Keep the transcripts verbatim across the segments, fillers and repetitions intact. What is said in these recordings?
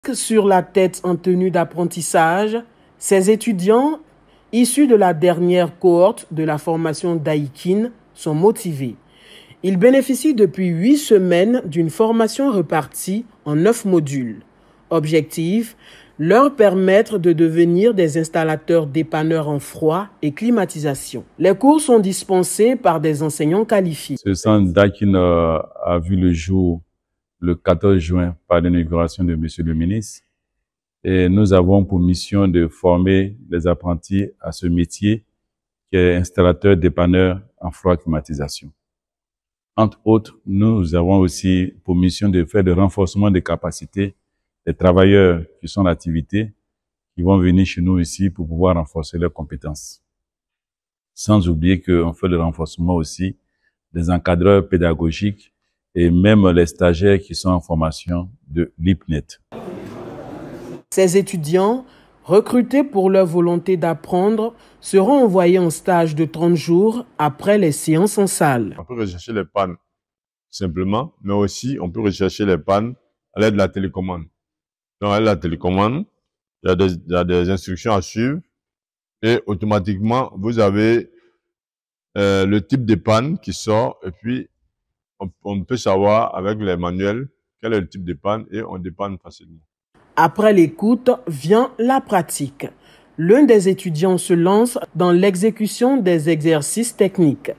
Sur la tête en tenue d'apprentissage, ces étudiants, issus de la dernière cohorte de la formation Daikin, sont motivés. Ils bénéficient depuis huit semaines d'une formation répartie en neuf modules. Objectif, leur permettre de devenir des installateurs dépanneurs en froid et climatisation. Les cours sont dispensés par des enseignants qualifiés. Ce centre Daikin euh, a vu le jour le quatorze juin par l'inauguration de Monsieur le ministre. Et nous avons pour mission de former les apprentis à ce métier qui est installateur dépanneur en froid climatisation. Entre autres, nous avons aussi pour mission de faire le renforcement des capacités des travailleurs qui sont en activité, qui vont venir chez nous ici pour pouvoir renforcer leurs compétences. Sans oublier qu'on fait le renforcement aussi des encadreurs pédagogiques et même les stagiaires qui sont en formation de l'I P N E T. Ces étudiants, recrutés pour leur volonté d'apprendre, seront envoyés en stage de trente jours après les séances en salle. On peut rechercher les pannes simplement, mais aussi on peut rechercher les pannes à l'aide de la télécommande. Donc à l'aide de la télécommande, il y a des, il y a des instructions à suivre et automatiquement vous avez euh, le type de panne qui sort et puis on, on peut savoir avec les manuels quel est le type de panne et on dépanne facilement. Après l'écoute vient la pratique. L'un des étudiants se lance dans l'exécution des exercices techniques.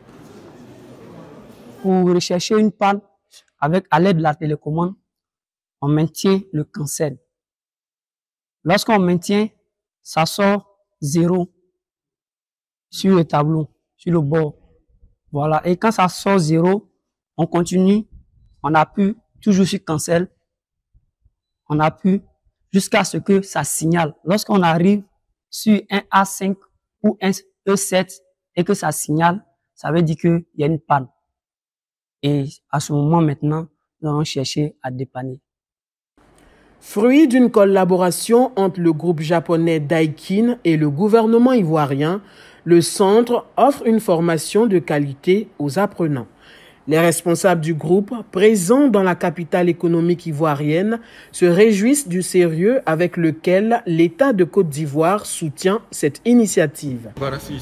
Pour rechercher une panne avec à l'aide de la télécommande, on maintient le cancel. Lorsqu'on maintient, ça sort zéro sur le tableau, sur le bord. Voilà. Et quand ça sort zéro, on continue, on appuie toujours sur cancel, on appuie jusqu'à ce que ça signale. Lorsqu'on arrive sur un A cinq ou un E sept et que ça signale, ça veut dire qu'il y a une panne. Et à ce moment maintenant, nous allons chercher à dépanner. Fruit d'une collaboration entre le groupe japonais Daikin et le gouvernement ivoirien, le centre offre une formation de qualité aux apprenants. Les responsables du groupe, présents dans la capitale économique ivoirienne, se réjouissent du sérieux avec lequel l'État de Côte d'Ivoire soutient cette initiative.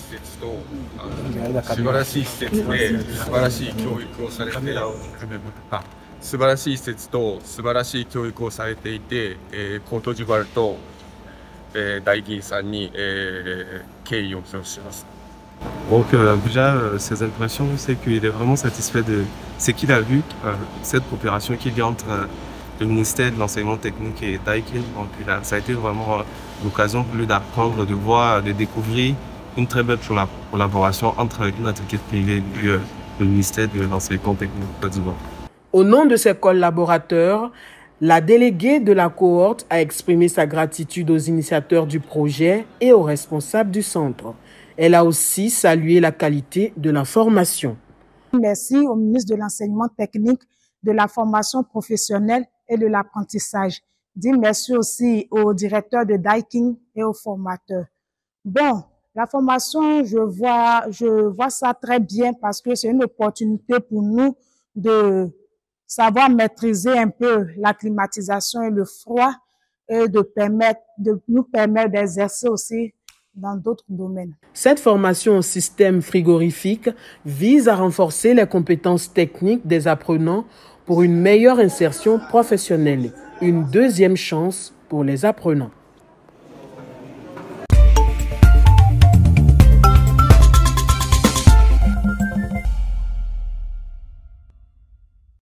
Donc euh, déjà, euh, ses impressions, c'est qu'il est vraiment satisfait de ce qu'il a vu, euh, cette coopération qu'il y a entre euh, le ministère de l'enseignement technique et Daikin. Donc là, ça a été vraiment euh, l'occasion pour lui d'apprendre, de voir, de découvrir une très belle collaboration entre une entreprise privée et euh, le ministère de l'enseignement technique de Côte d'Ivoire. Au nom de ses collaborateurs, la déléguée de la cohorte a exprimé sa gratitude aux initiateurs du projet et aux responsables du centre. Elle a aussi salué la qualité de la formation. Merci au ministre de l'Enseignement technique, de la formation professionnelle et de l'apprentissage. Dis merci aussi au directeur de Daikin et aux formateurs. Bon, la formation, je vois, je vois ça très bien parce que c'est une opportunité pour nous de savoir maîtriser un peu la climatisation et le froid et de, permettre, de nous permettre d'exercer aussi dans d'autres domaines. Cette formation au système frigorifique vise à renforcer les compétences techniques des apprenants pour une meilleure insertion professionnelle, une deuxième chance pour les apprenants.